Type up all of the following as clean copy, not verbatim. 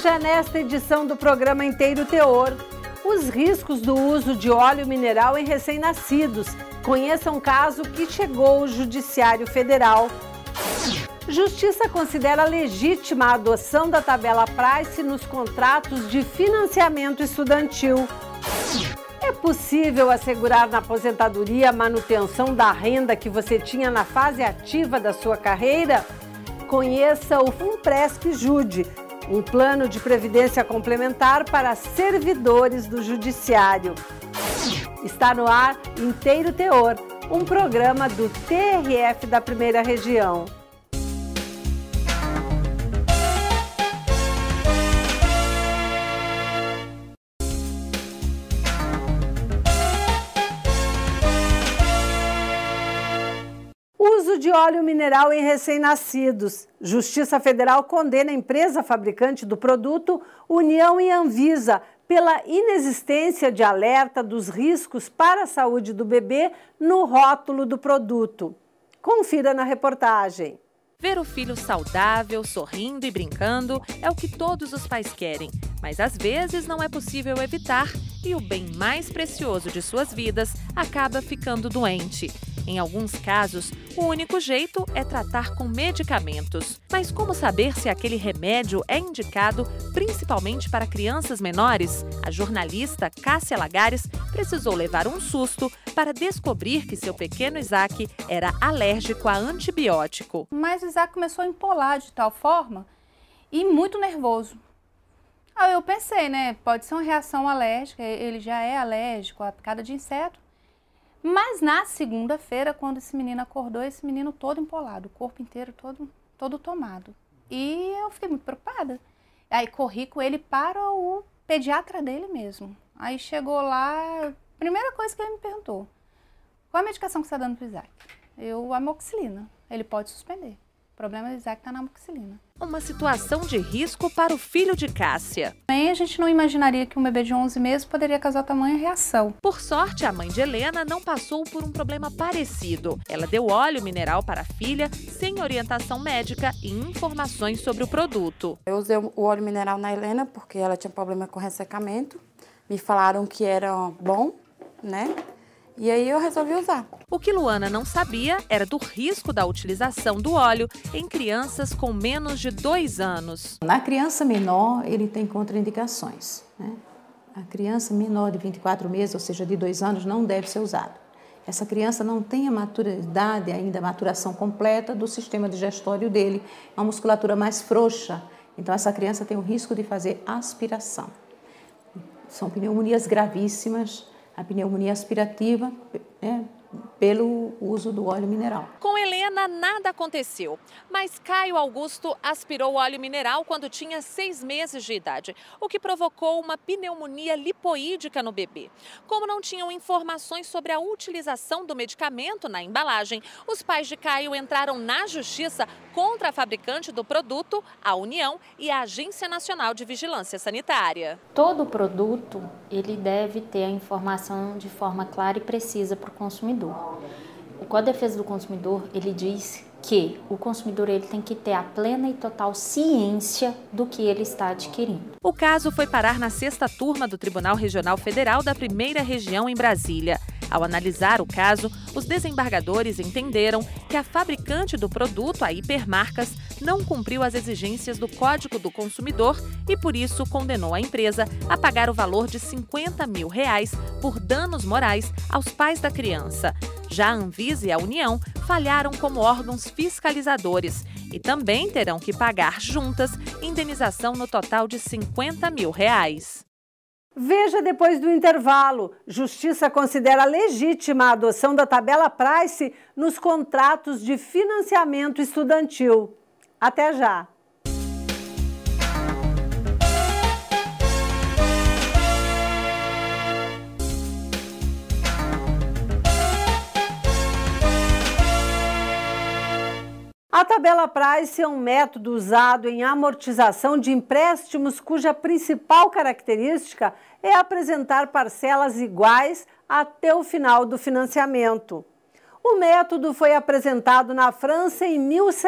Veja nesta edição do programa Inteiro Teor os riscos do uso de óleo mineral em recém-nascidos. Conheça um caso que chegou ao Judiciário Federal. Justiça considera legítima a adoção da tabela Price nos contratos de financiamento estudantil. É possível assegurar na aposentadoria a manutenção da renda que você tinha na fase ativa da sua carreira? Conheça o Funpresp Jude, um plano de previdência complementar para servidores do Judiciário. Está no ar Inteiro Teor, um programa do TRF da Primeira Região. Uso de óleo mineral em recém-nascidos. Justiça Federal condena a empresa fabricante do produto, União e Anvisa, pela inexistência de alerta dos riscos para a saúde do bebê no rótulo do produto. Confira na reportagem. Ver o filho saudável, sorrindo e brincando é o que todos os pais querem, mas às vezes não é possível evitar e o bem mais precioso de suas vidas acaba ficando doente. Em alguns casos, o único jeito é tratar com medicamentos. Mas como saber se aquele remédio é indicado principalmente para crianças menores? A jornalista Cássia Lagares precisou levar um susto para descobrir que seu pequeno Isaac era alérgico a antibiótico. Mas o Isaac começou a empolar de tal forma e muito nervoso. Aí eu pensei, né, pode ser uma reação alérgica, ele já é alérgico à picada de inseto. Mas na segunda-feira, quando esse menino acordou, esse menino todo empolado, o corpo inteiro todo tomado. E eu fiquei muito preocupada. Aí corri com ele para o pediatra dele mesmo. Aí chegou lá, a primeira coisa que ele me perguntou: qual a medicação que você está dando para o Isaac? Amoxicilina. Ele pode suspender. O problema do Isaac está na amoxicilina. Uma situação de risco para o filho de Cássia. Também a gente não imaginaria que um bebê de 11 meses poderia causar tamanha reação. Por sorte, a mãe de Helena não passou por um problema parecido. Ela deu óleo mineral para a filha sem orientação médica e informações sobre o produto. Eu usei o óleo mineral na Helena porque ela tinha problema com ressecamento. Me falaram que era bom, né? E aí eu resolvi usar. O que Luana não sabia era do risco da utilização do óleo em crianças com menos de 2 anos. Na criança menor, ele tem contraindicações, né? A criança menor de 24 meses, ou seja, de 2 anos, não deve ser usado. Essa criança não tem a maturidade ainda, a maturação completa do sistema digestório dele, uma musculatura mais frouxa. Então, essa criança tem o risco de fazer aspiração. São pneumonias gravíssimas. A pneumonia aspirativa, pelo uso do óleo mineral. Com Helena, nada aconteceu, mas Caio Augusto aspirou óleo mineral quando tinha 6 meses de idade, o que provocou uma pneumonia lipoídica no bebê. Como não tinham informações sobre a utilização do medicamento na embalagem, os pais de Caio entraram na justiça contra a fabricante do produto, a União e a Agência Nacional de Vigilância Sanitária. Todo produto ele deve ter a informação de forma clara e precisa para o consumidor. O Código de Defesa do Consumidor, ele diz que o consumidor ele tem que ter a plena e total ciência do que ele está adquirindo. O caso foi parar na 6ª turma do Tribunal Regional Federal da Primeira Região em Brasília. Ao analisar o caso, os desembargadores entenderam que a fabricante do produto, a Hipermarcas, não cumpriu as exigências do Código do Consumidor e, por isso, condenou a empresa a pagar o valor de R$50 mil por danos morais aos pais da criança. Já a Anvisa e a União falharam como órgãos fiscalizadores e também terão que pagar juntas indenização no total de R$50 mil. Veja depois do intervalo. Justiça considera legítima a adoção da tabela Price nos contratos de financiamento estudantil. Até já! A tabela Price é um método usado em amortização de empréstimos cuja principal característica é apresentar parcelas iguais até o final do financiamento. O método foi apresentado na França em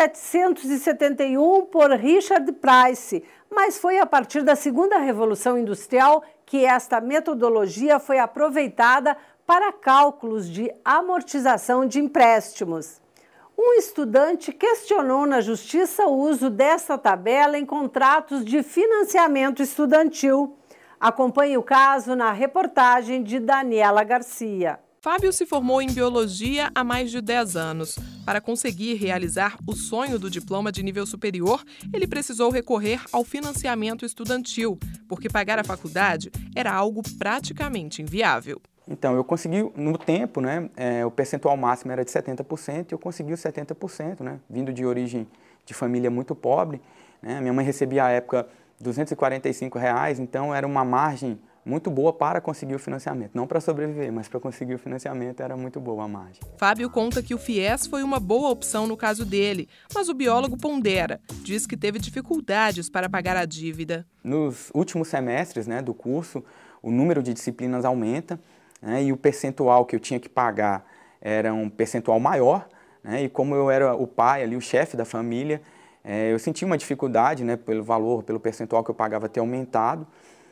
1771 por Richard Price, mas foi a partir da Segunda Revolução Industrial que esta metodologia foi aproveitada para cálculos de amortização de empréstimos. Um estudante questionou na Justiça o uso dessa tabela em contratos de financiamento estudantil. Acompanhe o caso na reportagem de Daniela Garcia. Fábio se formou em Biologia há mais de 10 anos. Para conseguir realizar o sonho do diploma de nível superior, ele precisou recorrer ao financiamento estudantil, porque pagar a faculdade era algo praticamente inviável. Então, eu consegui, no tempo, né, o percentual máximo era de 70%, e eu consegui os 70%, né, vindo de origem de família muito pobre, né, minha mãe recebia à época R$ 245, então era uma margem muito boa para conseguir o financiamento. Não para sobreviver, mas para conseguir o financiamento era muito boa a margem. Fábio conta que o FIES foi uma boa opção no caso dele, mas o biólogo pondera. Diz que teve dificuldades para pagar a dívida. Nos últimos semestres, né, do curso, o número de disciplinas aumenta, né, e o percentual que eu tinha que pagar era um percentual maior, né, e como eu era o pai, ali, o chefe da família, eu senti uma dificuldade, né, pelo valor, pelo percentual que eu pagava ter aumentado,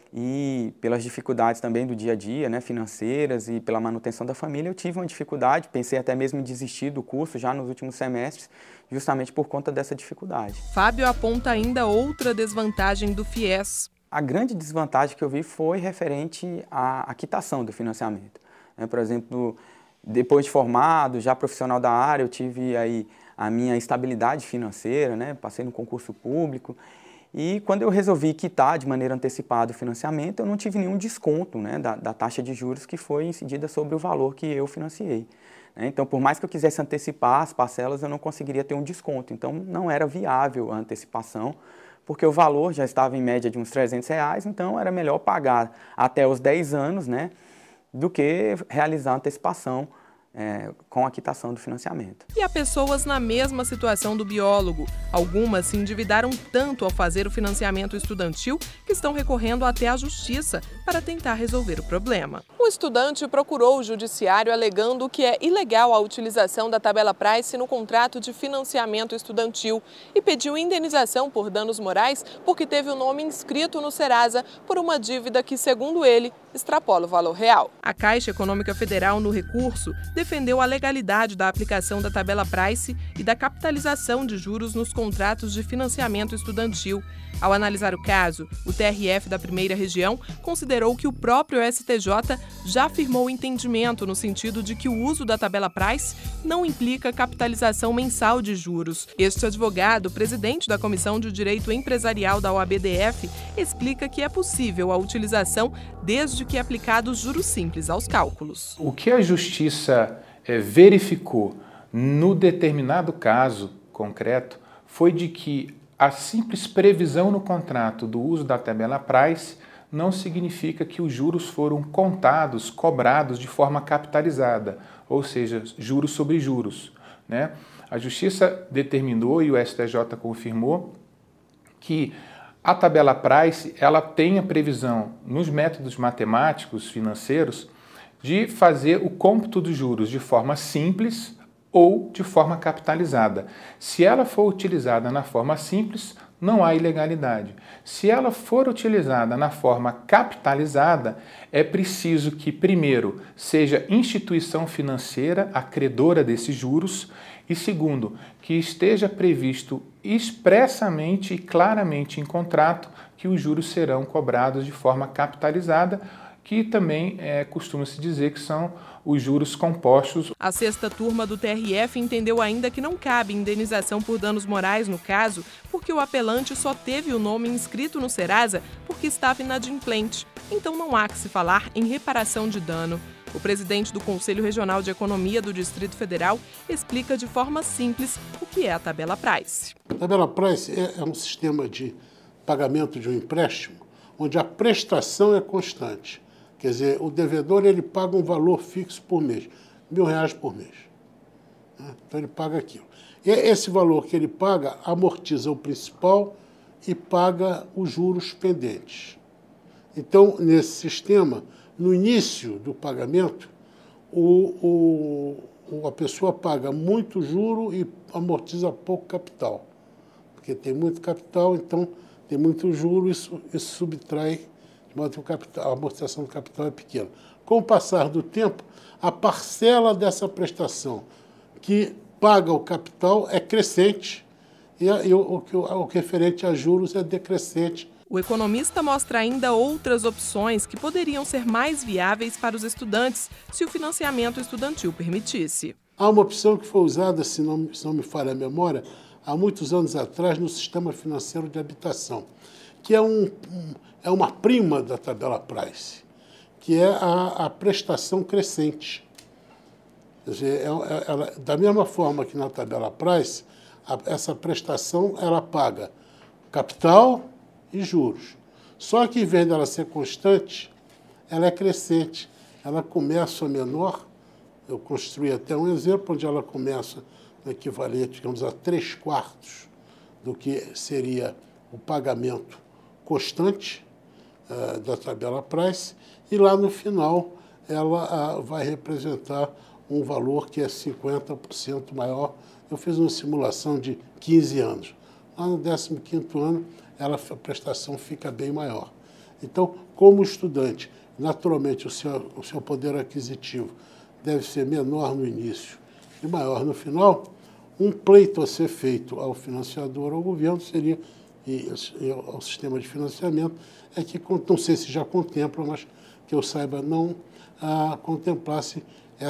e pelas dificuldades também do dia a dia, né, financeiras, e pela manutenção da família, eu tive uma dificuldade, pensei até mesmo em desistir do curso já nos últimos semestres, justamente por conta dessa dificuldade. Fábio aponta ainda outra desvantagem do FIES. A grande desvantagem que eu vi foi referente à quitação do financiamento. Por exemplo, depois de formado, já profissional da área, eu tive aí a minha estabilidade financeira, né, passei no concurso público. E quando eu resolvi quitar de maneira antecipada o financiamento, eu não tive nenhum desconto, né, da taxa de juros que foi incidida sobre o valor que eu financiei. Então, por mais que eu quisesse antecipar as parcelas, eu não conseguiria ter um desconto. Então, não era viável a antecipação, porque o valor já estava em média de uns R$300, então era melhor pagar até os 10 anos, né, do que realizar a antecipação com a quitação do financiamento. E há pessoas na mesma situação do biólogo. Algumas se endividaram tanto ao fazer o financiamento estudantil que estão recorrendo até à justiça para tentar resolver o problema. O estudante procurou o judiciário alegando que é ilegal a utilização da tabela Price no contrato de financiamento estudantil e pediu indenização por danos morais porque teve o nome inscrito no Serasa por uma dívida que, segundo ele, extrapola o valor real. A Caixa Econômica Federal, no recurso, defendeu a legalidade da aplicação da tabela Price e da capitalização de juros nos contratos de financiamento estudantil. Ao analisar o caso, o TRF da Primeira Região considerou que o próprio STJ já afirmou o entendimento no sentido de que o uso da tabela Price não implica capitalização mensal de juros. Este advogado, presidente da Comissão de Direito Empresarial da OABDF, explica que é possível a utilização desde que aplicados juros simples aos cálculos. O que a Justiça verificou no determinado caso concreto foi de que a simples previsão no contrato do uso da tabela Price não significa que os juros foram contados, cobrados de forma capitalizada, ou seja, juros sobre juros, né? A Justiça determinou e o STJ confirmou que a tabela Price ela tem a previsão nos métodos matemáticos financeiros de fazer o cômputo dos juros de forma simples ou de forma capitalizada. Se ela for utilizada na forma simples, não há ilegalidade. Se ela for utilizada na forma capitalizada, é preciso que, primeiro, seja instituição financeira a credora desses juros e, segundo, que esteja previsto expressamente e claramente em contrato que os juros serão cobrados de forma capitalizada, que também costuma-se dizer que são os juros compostos. A sexta turma do TRF entendeu ainda que não cabe indenização por danos morais no caso, porque o apelante só teve o nome inscrito no Serasa porque estava inadimplente. Então não há que se falar em reparação de dano. O presidente do Conselho Regional de Economia do Distrito Federal explica de forma simples o que é a tabela Price. A tabela Price é um sistema de pagamento de um empréstimo onde a prestação é constante. Quer dizer, o devedor ele paga um valor fixo por mês, R$1.000 por mês. Então ele paga aquilo. E esse valor que ele paga amortiza o principal e paga os juros pendentes. Então, nesse sistema, no início do pagamento, o a pessoa paga muito juro e amortiza pouco capital. Porque tem muito capital, então tem muito juro, isso subtrai, de modo que a amortização do capital é pequena. Com o passar do tempo, a parcela dessa prestação que paga o capital é crescente e o referente a juros é decrescente. O economista mostra ainda outras opções que poderiam ser mais viáveis para os estudantes se o financiamento estudantil permitisse. Há uma opção que foi usada, se não me falha a memória, há muitos anos atrás no sistema financeiro de habitação, que é uma prima da tabela Price, que é a prestação crescente. Quer dizer, da mesma forma que na tabela Price, essa prestação ela paga capital e juros. Só que, em vez dela ser constante, ela é crescente. Ela começa menor. Eu construí até um exemplo onde ela começa no equivalente, digamos, a 3/4 do que seria o pagamento constante da tabela Price, e lá no final ela vai representar um valor que é 50% maior. Eu fiz uma simulação de 15 anos. Lá no 15º ano, a prestação fica bem maior. Então, como estudante, naturalmente o seu poder aquisitivo deve ser menor no início e maior no final, um pleito a ser feito ao financiador, ao governo, seria, e ao sistema de financiamento, é que, não sei se já contempla, mas que eu saiba, não contemplasse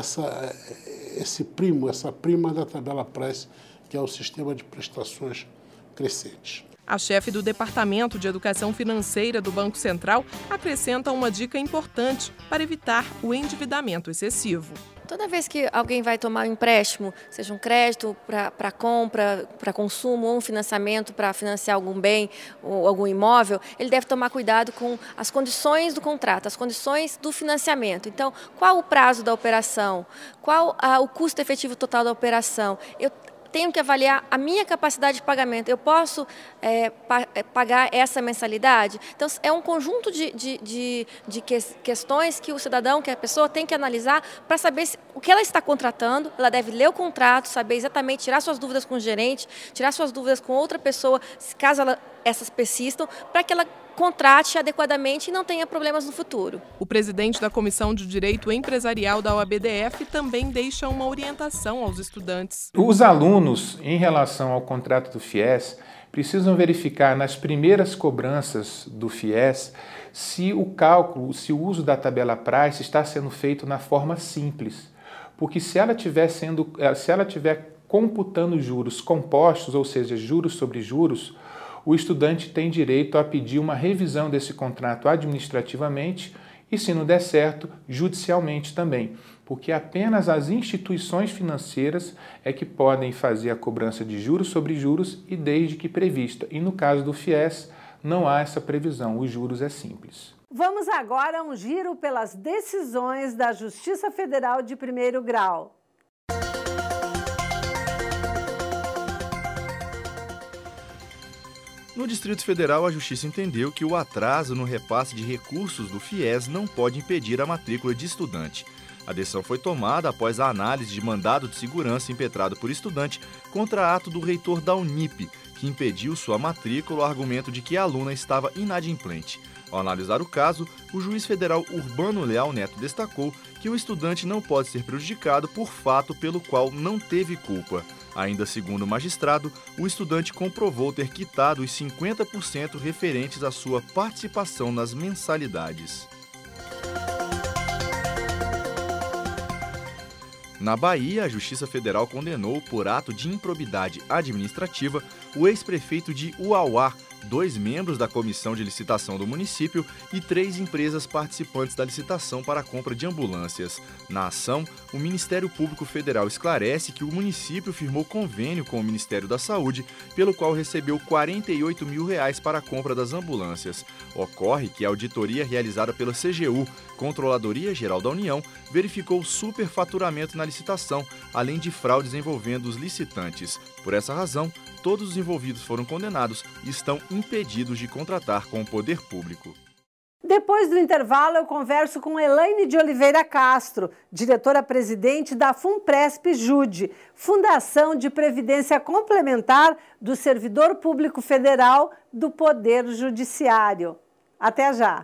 essa prima da tabela Price, que é o sistema de prestações crescentes. A chefe do Departamento de Educação Financeira do Banco Central acrescenta uma dica importante para evitar o endividamento excessivo. Toda vez que alguém vai tomar um empréstimo, seja um crédito para compra, para consumo, ou um financiamento para financiar algum bem ou algum imóvel, ele deve tomar cuidado com as condições do contrato, as condições do financiamento. Então, qual o prazo da operação? Qual o custo efetivo total da operação? Eu tenho que avaliar a minha capacidade de pagamento. Eu posso pagar essa mensalidade? Então, é um conjunto de questões que o cidadão, que a pessoa tem que analisar para saber o que ela está contratando. Ela deve ler o contrato, saber exatamente, tirar suas dúvidas com o gerente, tirar suas dúvidas com outra pessoa, caso essas persistam, para que ela contrate adequadamente e não tenha problemas no futuro. O presidente da Comissão de Direito Empresarial da OABDF também deixa uma orientação aos estudantes. Os alunos, em relação ao contrato do FIES, precisam verificar nas primeiras cobranças do FIES se o cálculo, se o uso da tabela Price está sendo feito na forma simples. Porque se ela estiver computando juros compostos, ou seja, juros sobre juros, o estudante tem direito a pedir uma revisão desse contrato administrativamente e, se não der certo, judicialmente também, porque apenas as instituições financeiras é que podem fazer a cobrança de juros sobre juros e desde que prevista. E no caso do FIES, não há essa previsão, os juros é simples. Vamos agora a um giro pelas decisões da Justiça Federal de primeiro grau. No Distrito Federal, a Justiça entendeu que o atraso no repasse de recursos do FIES não pode impedir a matrícula de estudante. A decisão foi tomada após a análise de mandado de segurança impetrado por estudante contra ato do reitor da Unip, que impediu sua matrícula ao argumento de que a aluna estava inadimplente. Ao analisar o caso, o juiz federal Urbano Leal Neto destacou que o estudante não pode ser prejudicado por fato pelo qual não teve culpa. Ainda segundo o magistrado, o estudante comprovou ter quitado os 50% referentes à sua participação nas mensalidades. Na Bahia, a Justiça Federal condenou por ato de improbidade administrativa o ex-prefeito de Uauá, 2 membros da comissão de licitação do município e 3 empresas participantes da licitação para a compra de ambulâncias. Na ação, o Ministério Público Federal esclarece que o município firmou convênio com o Ministério da Saúde, pelo qual recebeu R$ 48 mil para a compra das ambulâncias. Ocorre que a auditoria realizada pela CGU, Controladoria Geral da União, verificou superfaturamento na licitação, além de fraudes envolvendo os licitantes. Por essa razão, todos os envolvidos foram condenados e estão impedidos de contratar com o poder público. Depois do intervalo, eu converso com Elaine de Oliveira Castro, diretora-presidente da FUNPRESP-JUDE, Fundação de Previdência Complementar do Servidor Público Federal do Poder Judiciário. Até já!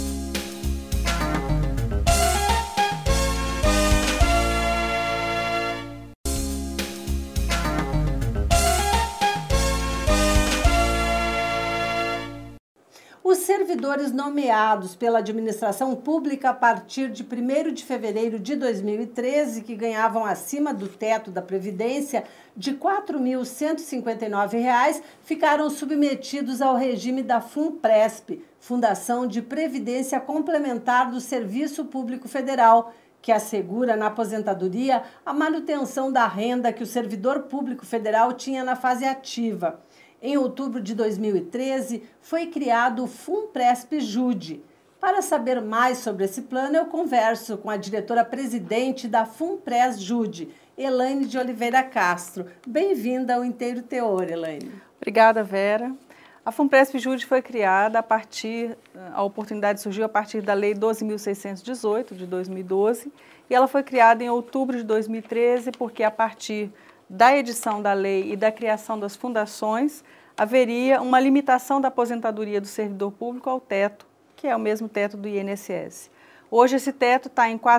Os servidores nomeados pela administração pública a partir de 1º de fevereiro de 2013, que ganhavam acima do teto da Previdência de R$ 4.159, ficaram submetidos ao regime da FUNPRESP, Fundação de Previdência Complementar do Serviço Público Federal, que assegura na aposentadoria a manutenção da renda que o servidor público federal tinha na fase ativa. Em outubro de 2013, foi criado o FUNPRESP-JUDE. Para saber mais sobre esse plano, eu converso com a diretora-presidente da FUNPRES-JUDE, Elaine de Oliveira Castro. Bem-vinda ao Inteiro Teor, Elaine. Obrigada, Vera. A FUNPRESP-JUDE foi criada a oportunidade surgiu a partir da Lei 12.618, de 2012, e ela foi criada em outubro de 2013, porque a partir da edição da lei e da criação das fundações, haveria uma limitação da aposentadoria do servidor público ao teto, que é o mesmo teto do INSS. Hoje esse teto está em R$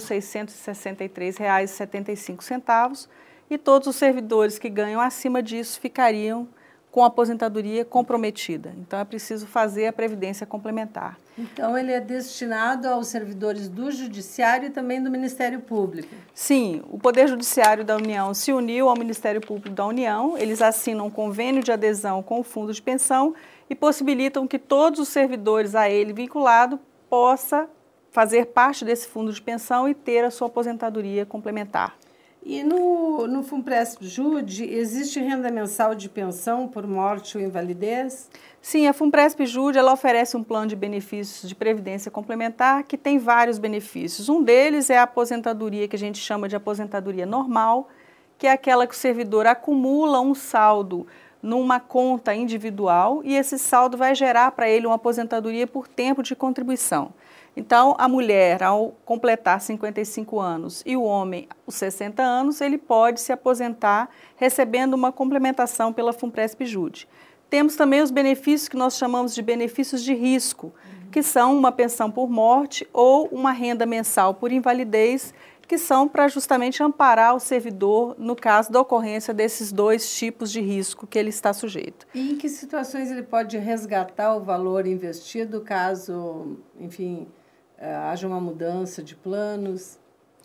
4.663,75 e todos os servidores que ganham acima disso ficariam com a aposentadoria comprometida. Então é preciso fazer a previdência complementar. Então ele é destinado aos servidores do Judiciário e também do Ministério Público? Sim, o Poder Judiciário da União se uniu ao Ministério Público da União, eles assinam um convênio de adesão com o Fundo de Pensão e possibilitam que todos os servidores a ele vinculados possam fazer parte desse fundo de pensão e ter a sua aposentadoria complementar. E no FUNPRESP-JUDE existe renda mensal de pensão por morte ou invalidez? Sim, a FUNPRESP-JUDE ela oferece um plano de benefícios de previdência complementar que tem vários benefícios. Um deles é a aposentadoria que a gente chama de aposentadoria normal, que é aquela que o servidor acumula um saldo numa conta individual e esse saldo vai gerar para ele uma aposentadoria por tempo de contribuição. Então, a mulher, ao completar 55 anos e o homem, os 60 anos, ele pode se aposentar recebendo uma complementação pela FUNPRESP-JUDE. Temos também os benefícios que nós chamamos de benefícios de risco, que são uma pensão por morte ou uma renda mensal por invalidez, que são para justamente amparar o servidor no caso da ocorrência desses dois tipos de risco que ele está sujeito. E em que situações ele pode resgatar o valor investido caso, enfim, haja uma mudança de planos?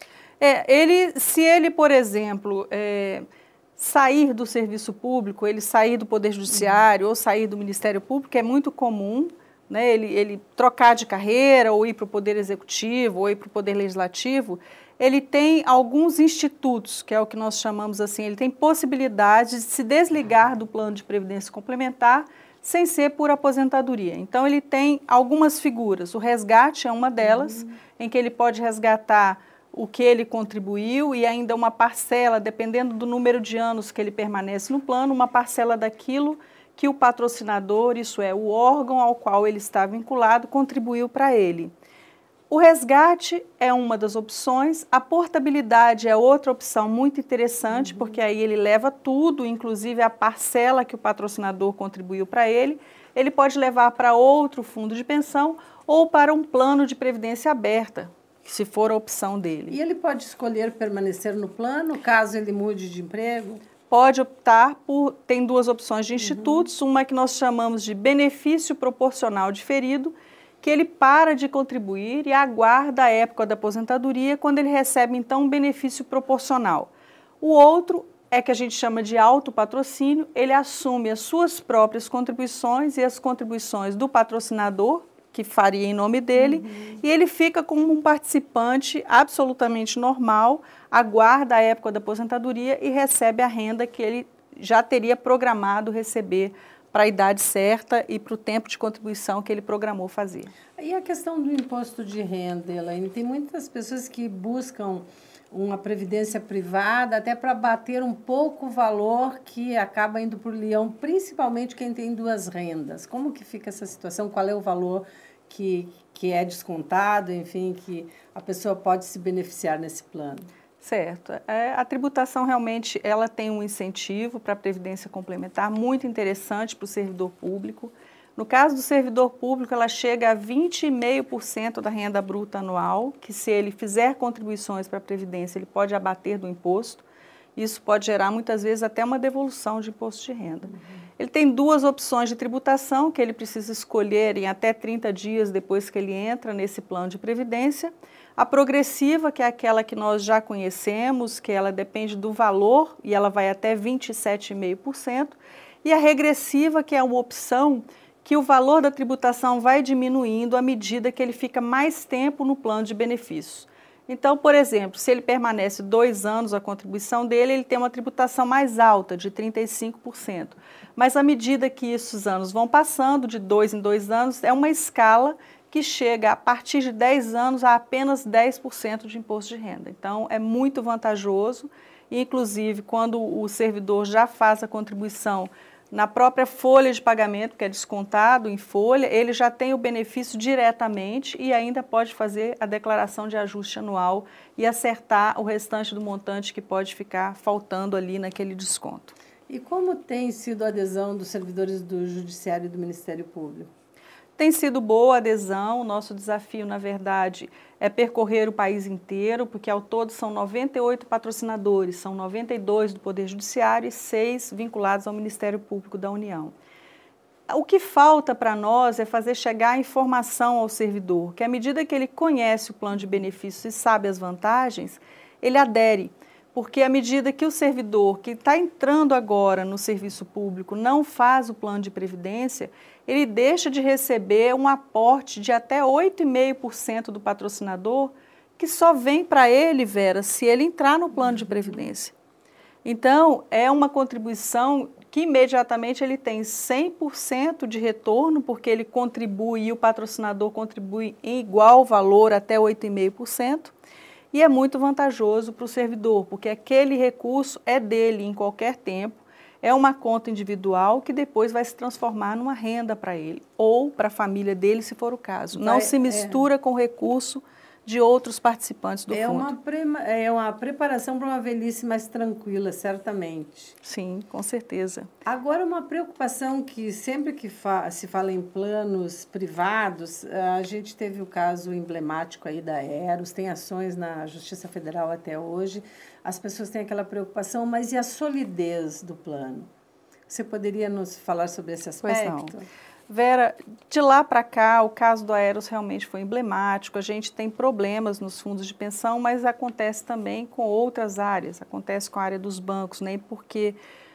Se ele, por exemplo, sair do serviço público, ele sair do Poder Judiciário ou sair do Ministério Público, é muito comum, né, ele trocar de carreira ou ir para o Poder Executivo ou ir para o Poder Legislativo, ele tem alguns institutos, que é o que nós chamamos assim, ele tem possibilidade de se desligar do plano de previdência complementar sem ser por aposentadoria. Então, ele tem algumas figuras. O resgate é uma delas, em que ele pode resgatar o que ele contribuiu e ainda uma parcela, dependendo do número de anos que ele permanece no plano, uma parcela daquilo que o patrocinador, isso é, o órgão ao qual ele está vinculado, contribuiu para ele. O resgate é uma das opções, a portabilidade é outra opção muito interessante, porque aí ele leva tudo, inclusive a parcela que o patrocinador contribuiu para ele pode levar para outro fundo de pensão ou para um plano de previdência aberta, se for a opção dele. E ele pode escolher permanecer no plano, caso ele mude de emprego? Pode optar tem duas opções de institutos, uma que nós chamamos de benefício proporcional diferido, que ele para de contribuir e aguarda a época da aposentadoria, quando ele recebe, então, um benefício proporcional. O outro é que a gente chama de autopatrocínio, ele assume as suas próprias contribuições e as contribuições do patrocinador, que faria em nome dele, e ele fica como um participante absolutamente normal, aguarda a época da aposentadoria e recebe a renda que ele já teria programado receber para a idade certa e para o tempo de contribuição que ele programou fazer. E a questão do imposto de renda, Elaine, tem muitas pessoas que buscam uma previdência privada até para bater um pouco o valor que acaba indo para o leão, principalmente quem tem duas rendas. Como que fica essa situação? Qual é o valor que é descontado, enfim, que a pessoa pode se beneficiar nesse plano? Certo. A tributação realmente ela tem um incentivo para a previdência complementar muito interessante para o servidor público. No caso do servidor público, ela chega a 20,5% da renda bruta anual, que se ele fizer contribuições para a previdência, ele pode abater do imposto. Isso pode gerar muitas vezes até uma devolução de imposto de renda. Ele tem duas opções de tributação que ele precisa escolher em até 30 dias depois que ele entra nesse plano de previdência. A progressiva, que é aquela que nós já conhecemos, que ela depende do valor e ela vai até 27,5%. E a regressiva, que é uma opção que o valor da tributação vai diminuindo à medida que ele fica mais tempo no plano de benefícios. Então, por exemplo, se ele permanece 2 anos a contribuição dele, ele tem uma tributação mais alta, de 35%. Mas à medida que esses anos vão passando, de 2 em 2 anos, é uma escala que chega a partir de 10 anos a apenas 10% de imposto de renda. Então, é muito vantajoso, e, inclusive, quando o servidor já faz a contribuição na própria folha de pagamento, que é descontado em folha, ele já tem o benefício diretamente e ainda pode fazer a declaração de ajuste anual e acertar o restante do montante que pode ficar faltando ali naquele desconto. E como tem sido a adesão dos servidores do Judiciário e do Ministério Público? Tem sido boa a adesão. O nosso desafio, na verdade, é percorrer o país inteiro, porque ao todo são 98 patrocinadores, são 92 do Poder Judiciário e 6 vinculados ao Ministério Público da União. O que falta para nós é fazer chegar a informação ao servidor, que à medida que ele conhece o plano de benefícios e sabe as vantagens, ele adere. Porque à medida que o servidor que está entrando agora no serviço público não faz o plano de previdência, ele deixa de receber um aporte de até 8,5% do patrocinador, que só vem para ele, Vera, se ele entrar no plano de previdência. Então, é uma contribuição que imediatamente ele tem 100% de retorno, porque ele contribui e o patrocinador contribui em igual valor até 8,5%. E é muito vantajoso para o servidor, porque aquele recurso é dele em qualquer tempo, é uma conta individual que depois vai se transformar numa renda para ele, ou para a família dele, se for o caso. Não se mistura com o recurso de outros participantes do fundo. É uma preparação para uma velhice mais tranquila, certamente. Sim, com certeza. Agora, uma preocupação que sempre que se fala em planos privados, a gente teve o caso emblemático aí da Aeros, tem ações na Justiça Federal até hoje, as pessoas têm aquela preocupação, mas e a solidez do plano? Você poderia nos falar sobre esse aspecto? Pois não. Vera, de lá para cá, o caso do Aeros realmente foi emblemático. A gente tem problemas nos fundos de pensão, mas acontece também com outras áreas. Acontece com a área dos bancos, né? Porque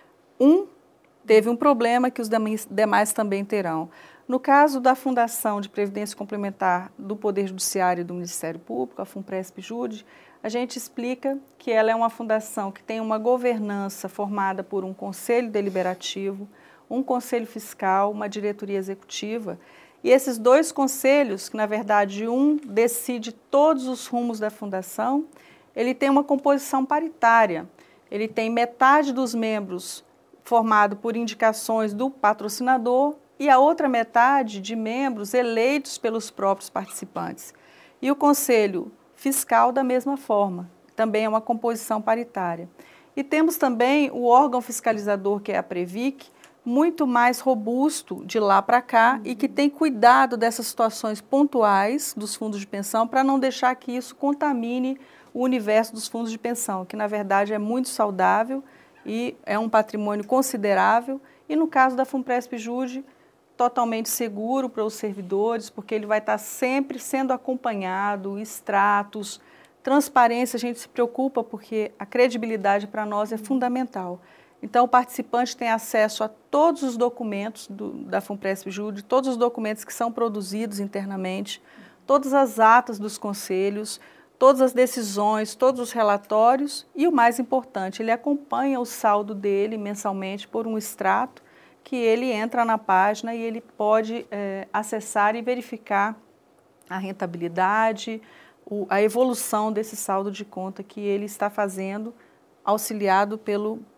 teve um problema que os demais também terão. No caso da Fundação de Previdência Complementar do Poder Judiciário e do Ministério Público, a FUNPRESP-JUDE, a gente explica que ela é uma fundação que tem uma governança formada por um conselho deliberativo, um conselho fiscal, uma diretoria executiva, e esses 2 conselhos, que na verdade um decide todos os rumos da fundação, ele tem uma composição paritária. Ele tem metade dos membros formado por indicações do patrocinador e a outra metade de membros eleitos pelos próprios participantes. E o conselho fiscal da mesma forma, também é uma composição paritária. E temos também o órgão fiscalizador, que é a Previc, muito mais robusto de lá para cá e que tem cuidado dessas situações pontuais dos fundos de pensão para não deixar que isso contamine o universo dos fundos de pensão, que na verdade é muito saudável e é um patrimônio considerável e no caso da FUNPRESP-JUDE, totalmente seguro para os servidores, porque ele vai estar sempre sendo acompanhado, extratos, transparência, a gente se preocupa porque a credibilidade para nós é fundamental. Então, o participante tem acesso a todos os documentos da FUNPRESP-JUDE, todos os documentos que são produzidos internamente, todas as atas dos conselhos, todas as decisões, todos os relatórios e, o mais importante, ele acompanha o saldo dele mensalmente por um extrato que ele entra na página e ele pode acessar e verificar a rentabilidade, a evolução desse saldo de conta que ele está fazendo, auxiliado pelo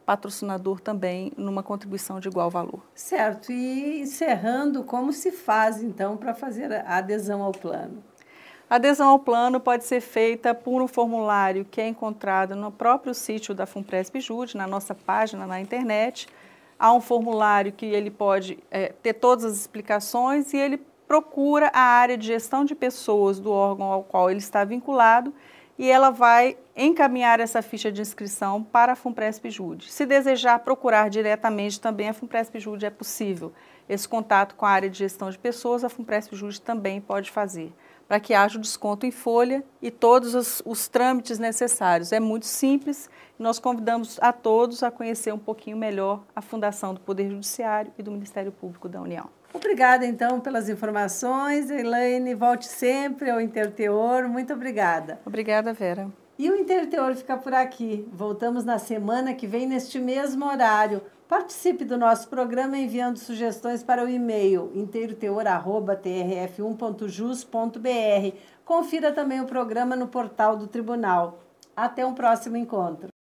patrocinador também numa contribuição de igual valor. Certo. E encerrando, como se faz, então, para fazer a adesão ao plano? A adesão ao plano pode ser feita por um formulário que é encontrado no próprio sítio da FUNPRESP-JUDE, na nossa página na internet. Há um formulário que ele pode ter todas as explicações e ele procura a área de gestão de pessoas do órgão ao qual ele está vinculado e ela vai encaminhar essa ficha de inscrição para a FUNPRESP-JUDE. Se desejar procurar diretamente também a FUNPRESP-JUDE é possível. Esse contato com a área de gestão de pessoas, a FUNPRESP-JUDE também pode fazer, para que haja o desconto em folha e todos os trâmites necessários. É muito simples e nós convidamos a todos a conhecer um pouquinho melhor a Fundação do Poder Judiciário e do Ministério Público da União. Obrigada, então, pelas informações. Elaine, volte sempre ao Interteor. Muito obrigada. Obrigada, Vera. E o Interteor fica por aqui. Voltamos na semana que vem, neste mesmo horário. Participe do nosso programa enviando sugestões para o e-mail inteiroteor@trf1.jus.br. Confira também o programa no portal do Tribunal. Até um próximo encontro.